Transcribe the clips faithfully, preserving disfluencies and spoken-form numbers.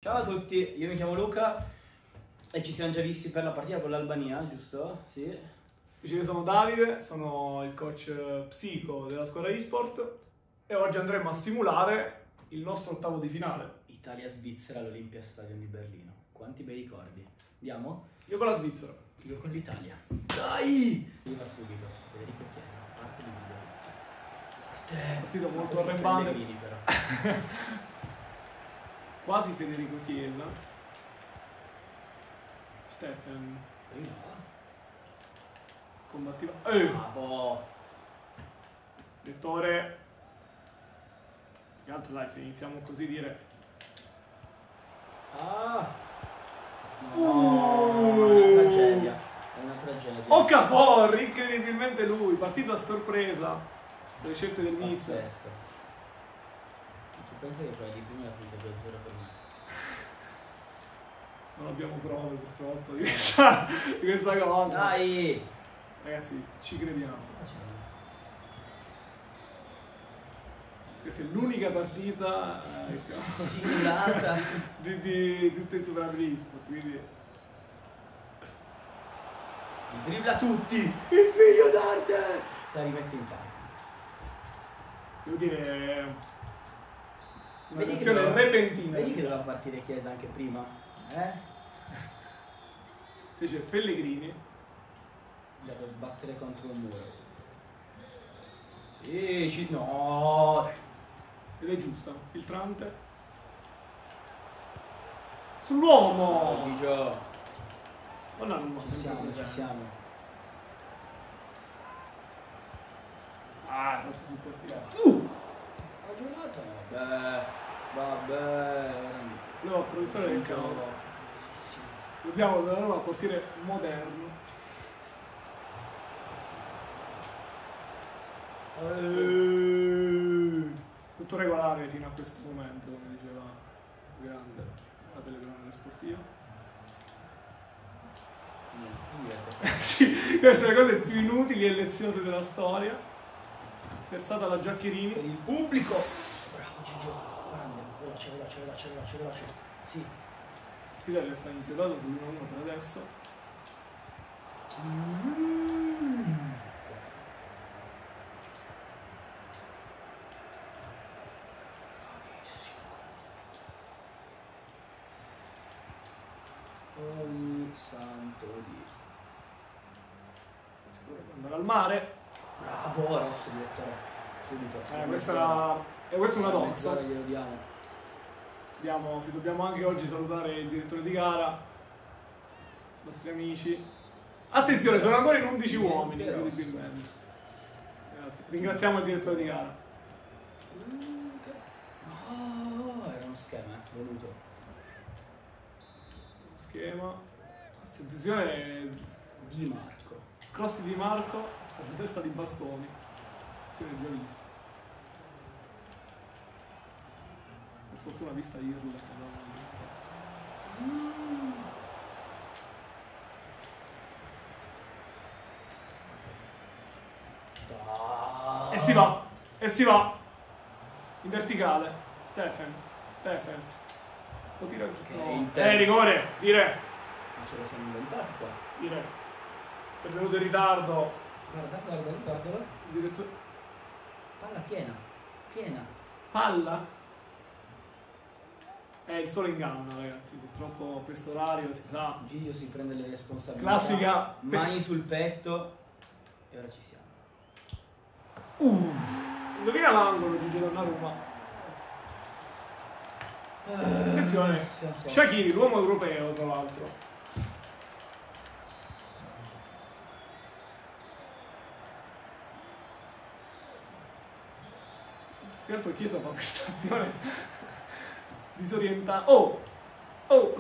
Ciao a tutti, io mi chiamo Luca e ci siamo già visti per la partita con l'Albania, giusto? Sì. Io sono Davide, sono il coach psico della scuola eSport e oggi andremo a simulare il nostro ottavo di finale. Italia-Svizzera all'Olympia Stadium di Berlino. Quanti bei ricordi. Andiamo? Io con la Svizzera. Io con l'Italia. Dai! Arriva subito. Federico Chiesa, parte di video. Forte! Partita molto arrembante. Pellegrini però. Quasi Federico Chiesa. Stefan. Poi no. Combattiva. Eh! Bravo! Lettore. Che altro dai, se iniziamo così dire. Ah! No, Uh. è una tragedia. È una tragedia. Okafor, incredibilmente lui, partita a sorpresa. Le scelte del mister. Pazzesco. Tu pensi che quella di prima era finita due a zero per me? Non abbiamo prove purtroppo di questa, di questa cosa. Dai! Ragazzi, ci crediamo. Questa è l'unica partita eh, simulata di, di, di tutte le superate di eSport, quindi li dribbla tutti! Il figlio d'arte! La rimette in campo. devo dire una Vedi che reazione doveva- repentina. Vedi che doveva partire Chiesa anche prima? Eh? Invece Pellegrini, Andato a sbattere contro un muro. Sì, ci... no! ed è giusta, filtrante. Sull'uomo! Oh, Gigio! Non hanno Ci siamo, ci siamo. Ah, troppo sul portiere. Uh! Ha giocato? Vabbè, vabbè. No, approfittare del cavolo. Dobbiamo dare un portiere moderno. Eh. Tutto regolare fino a questo momento, come diceva il grande la telecronaca sportiva. Niente, Sì, queste sono le cose più inutili e leziose della storia. Sterzata da Giaccherini. per il pubblico. Bravo Gigio. Grande, veloce, veloce, veloce, veloce, veloce. Sì. Fidel sta inchiodato sull'uno a uno per adesso. Mm. Ogni santo Dio. Sicuro che andare al mare. Bravo, rosso direttore. Subito. Eh, questa, era, e questa è una dox. Mezz'ora glielo diamo. Abbiamo, se dobbiamo anche oggi salutare il direttore di gara, i nostri amici. Attenzione, sono ancora in undici uomini, Niente rosso. incredibilmente. Grazie. Ringraziamo il direttore di gara. Oh, era uno schema, eh, voluto. Schema. Attenzione, Di Marco. cross di Marco, con la testa di bastoni. Azione già vista. Per fortuna vista Irla. Mm. Da. E si va, e si va. In verticale. Stefan, Stefan. Lo tira giù. Ok, No. Inter. Eh, rigore, dire, Ma ce lo siamo inventati qua. dire. È venuto in ritardo. Guarda, guarda, guardalo. Il direttore. Palla piena. Piena. Palla. È il sole inganna, ragazzi. Purtroppo questo orario si sa. Gigio si prende le responsabilità. Classica. Mani sul petto. E ora ci siamo. Uh, indovina l'angolo Gigi Donnarumma. Attenzione. siamo sopra. Shaqiri, l'uomo europeo, tra l'altro. Tra l'altro Chiesa fa questa azione disorientata. Oh! Oh!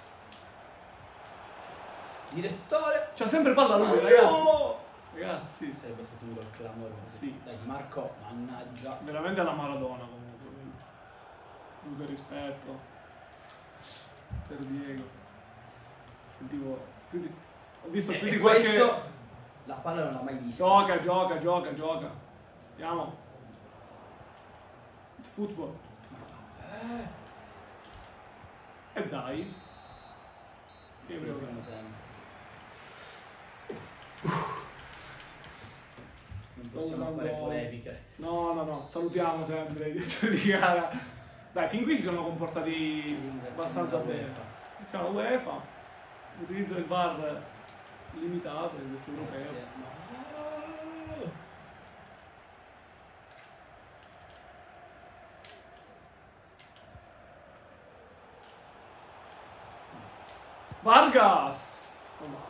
Direttore. C'ha sempre palla lui, Oh, ragazzi. no! Ragazzi, Sarebbe stato un gol clamoroso. Sì. Dai, Di Marco, mannaggia. veramente alla Maradona comunque. Tutto il rispetto per Diego. Sentivo più di... Ho visto più E di qualche... questo la palla non l'ha mai vista. Gioca, gioca, gioca, gioca. Andiamo. It's football. Eh. E dai. Che Io primo primo tempo. tempo. Non possiamo usando- fare polemiche. No, no, no, salutiamo sempre i direttori di gara. Dai, fin qui si sono comportati abbastanza bene. Iniziamo la UEFA, l'utilizzo del V A R limitato in questo europeo. No. Vargas! Oh no.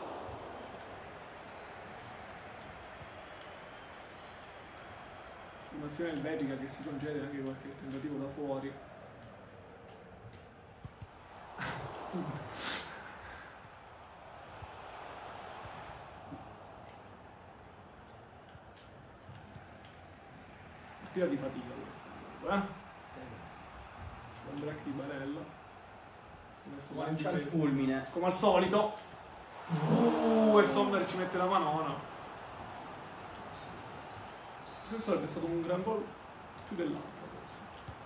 Formazione elvetica che si concede anche qualche tentativo da fuori. Partita di fatica questa, eh? Buon break di Barella. Si è messo male in Lancia il difesa. fulmine. Come al solito. Uh, e Sommer ci mette la manona. Questo sarebbe stato un gran gol più dell'altro forse.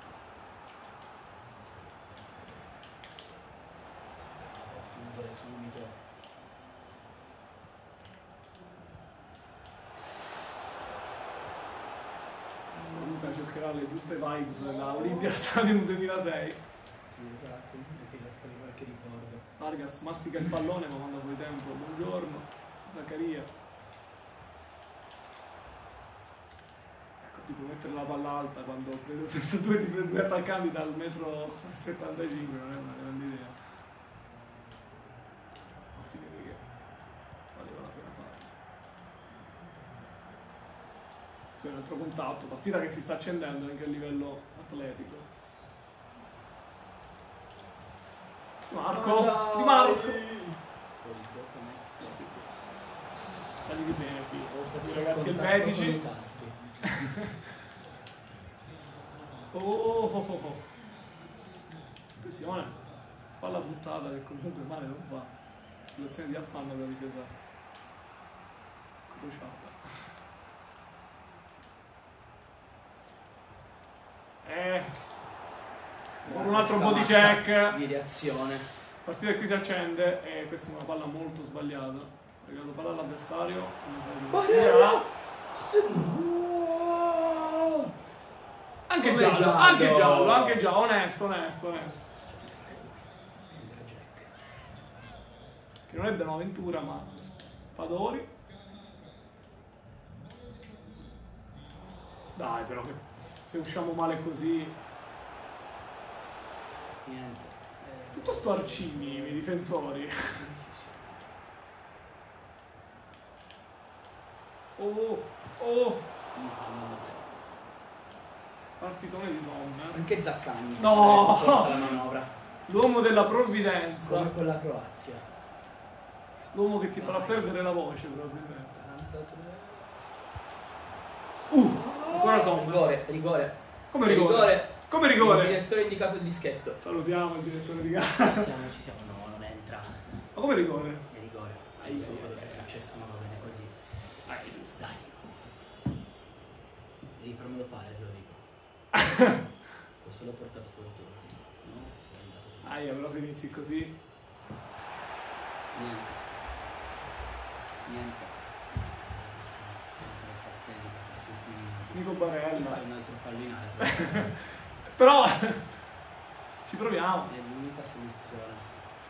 Chiudere subito. Adesso Luca cercherà le giuste vibes da Olympia Stadium duemilasei. Sì, esatto, si per fare qualche ricordo. Vargas mastica il pallone ma manda fuori tempo. Buongiorno, Zaccaria. Tipo mettere la palla alta quando credo questi due, due attaccanti dal metro settantacinque non è una grande idea, ma si vede che valeva la pena farlo. Sì, un altro contatto, partita che si sta accendendo anche a livello atletico. Marco, Oh, Di Marco! Fuori gioco, me. Sì, sì, sì. Saliti bene qui, Oh, i ragazzi contatto elvetici. con i tasti. Oh, oh, oh, oh. Attenzione, palla buttata che comunque male non fa. Situazione di affanno della difesa crociata. Eh, con un altro body check. Di reazione. Partita che qui si accende e questa è una palla molto sbagliata. Regalo palla all'avversario. Anche Come giallo, giallo. anche giallo, anche giallo, onesto, onesto, onesto. Entra Jack. Che non è Benaventura, ma Fadori. Dai, però che se usciamo male così. Niente. Tutto sto Arcini, i miei difensori. Oh, oh, partitone di Sommer. Anche Zaccagni. No! Supporta la manovra. L'uomo della provvidenza. Come con la Croazia. L'uomo che ti farà perdere la voce, probabilmente. quarantatré. Uh, ancora Sommer. Rigore, rigore. Come rigore? Come rigore? Il direttore ha indicato il dischetto. Salutiamo il direttore di gara. Ci siamo, ci siamo. No, non entra. Ma come rigore? È rigore. Ai, Non so ai, cosa ai, sia ai. successo, ma va bene così. Ah, è giusto. Dai. Devi farmelo fare, te lo dico. Posso solo portare sfortuna. No, ho sbagliato. Aia, però se inizi così. Niente. Niente. Non frattesi per questi ultimi minuti. Nico Devi Barella. fare un altro fallo in alto. Però ci proviamo. È l'unica soluzione.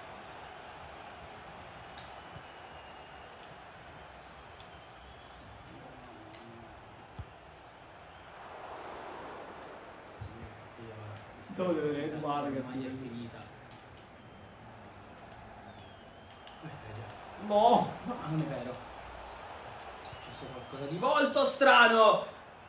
Te lo deve vedere, Vargas. Ormai è finita. Oh, è Fede. No! No, non è vero. È successo qualcosa di molto strano.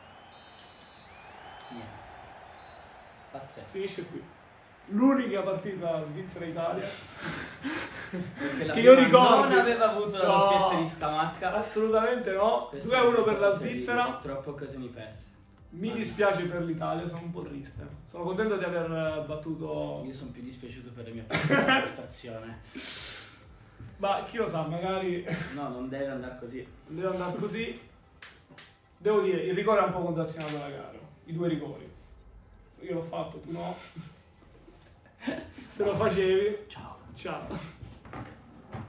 Niente. Pazzesco. Finisce qui. L'unica partita Svizzera-Italia. Perché la che io prima ricordo. non aveva avuto la No. doppietta di Scamacca. Assolutamente no. Questa due a è uno una per la situazione di Svizzera. Troppe occasioni perse. Mi dispiace per l'Italia, sono un po' triste. Sono contento di aver eh, battuto. Io sono più dispiaciuto per la mia prestazione. Ma chi lo sa, magari No, non deve andare così. deve andare così. Devo dire, il rigore è un po' condizionato alla gara. I due rigori. Io l'ho fatto, tu no. Se lo facevi, Ciao. ciao.